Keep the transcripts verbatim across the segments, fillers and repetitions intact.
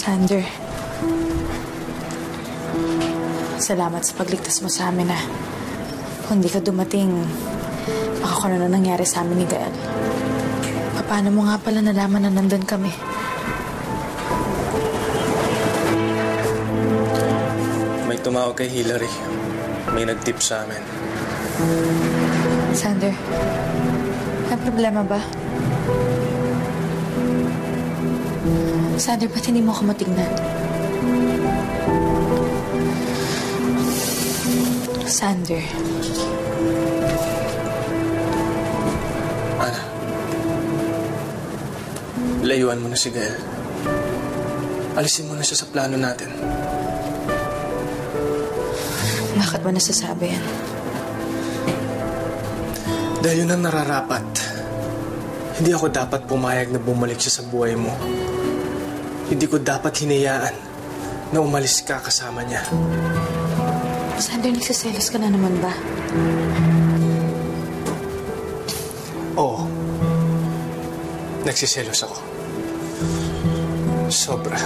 Sander, salamat sa pagligtas mo sa amin, ah. Kung di ka dumating, baka kung ano na nangyari sa amin ni Gael. Paano mo nga pala nalaman na nandun kami? May tumawag kay Hillary. May nag-tip sa amin. Sander, may problema ba? Sander, ba't hindi mo ako matignan? Sander. Ana, layuan mo na si Gael. Alisin mo na siya sa plano natin. Bakit mo nasasabi yan? Dahil yun ang nararapat. Hindi ako dapat pumayag na bumalik siya sa buhay mo. Hindi ko dapat hinayaan na umalis ka kasama niya. Sander, nagsiselos ka na naman ba? Oo. Nagsiselos ako. Sobra.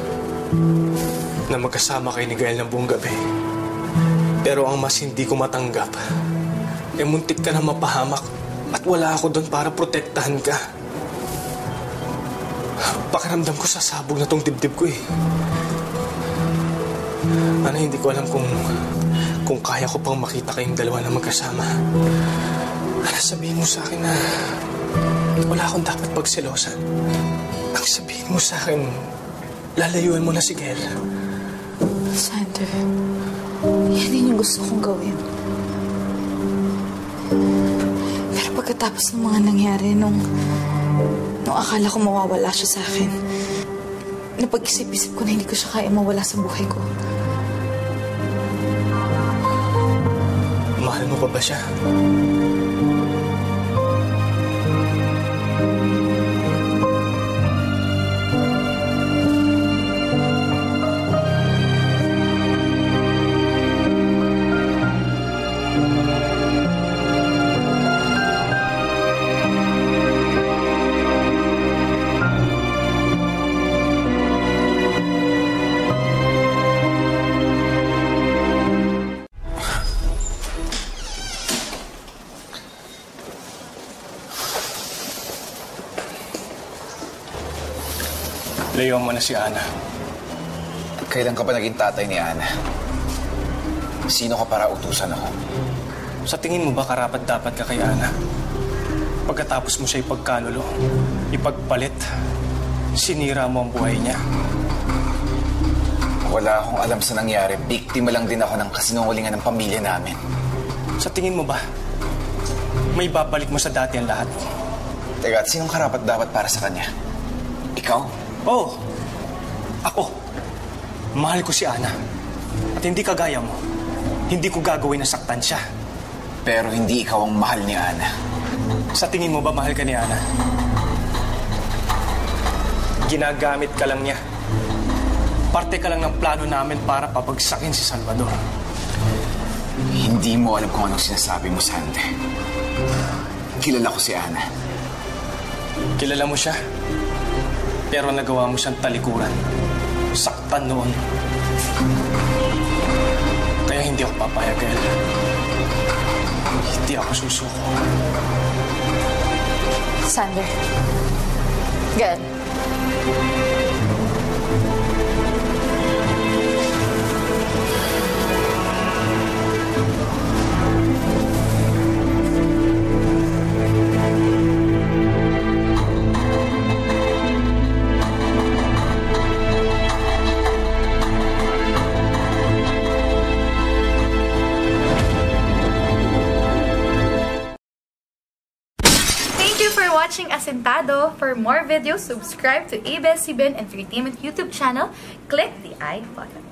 Na magkasama kayo ni Gael ng buong gabi. Pero ang mas hindi ko matanggap, eh muntik ka na mapahamak at wala ako doon para protektahan ka. Pakiramdam ko sasabog na tong dibdib ko eh. Ano, hindi ko alam kung kung kaya ko pang makita kayong dalawa na magkasama. Ano, sabihin mo sa akin na wala akong dapat pagselosan. Ang sabihin mo sa akin, lalayuan mo na si Gael. Sander, yan din yung gusto kong gawin. Pero pagkatapos ng mga nangyari nung nung akala ko mawawala siya sa akin, napag-isip-isip ko na hindi ko siya kaya mawala sa buhay ko. Mahal mo pa ba siya? Layuan mo na si Ana. Kailan ka pa naging tatay ni Ana? Sino ka para utusan ako? Sa tingin mo ba karapat-dapat ka kay Ana? Pagkatapos mo siya ipagkanulo, ipagpalit, sinira mo ang buhay niya. Wala akong alam sa nangyari. Biktima lang din ako ng kasinungalingan ng pamilya namin. Sa tingin mo ba, may babalik mo sa dati ang lahat? Teka, at sinong karapat-dapat para sa kanya? Ikaw? Oo. Oh, ako. Mahal ko si Ana. At hindi kagaya mo. Hindi ko gagawin na saktan siya. Pero hindi ikaw ang mahal ni Ana. Sa tingin mo ba mahal ka ni Ana? Ginagamit ka lang niya. Parte ka lang ng plano namin para papagsakin si Salvador. Hindi mo alam kung anong sinasabi mo, Sander. Kilala ko si Ana. Kilala mo siya? Pero nagawa mo siyang talikuran. Saktan noon. Kaya hindi ako papayag, Gael. Hindi ako susuko. Sander. Gael. Watching Asentado. For more videos, subscribe to A B S C B N Entertainment YouTube channel. Click the I button.